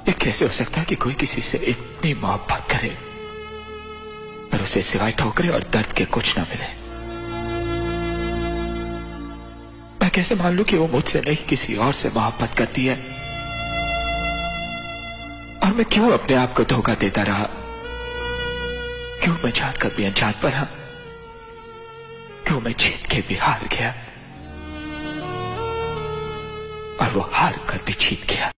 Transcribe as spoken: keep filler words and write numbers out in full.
ये कैसे हो सकता है कि कोई किसी से इतनी मोहब्बत करे पर उसे सिवाय ठोकरे और दर्द के कुछ ना मिले? मैं कैसे मान लूं कि वो मुझसे नहीं किसी और से मोहब्बत करती है? और मैं क्यों अपने आप को धोखा देता रहा? क्यों मैं जान कर भी अनजान पर रहा? क्यों मैं जीत के भी हार गया और वो हार कर भी जीत गया?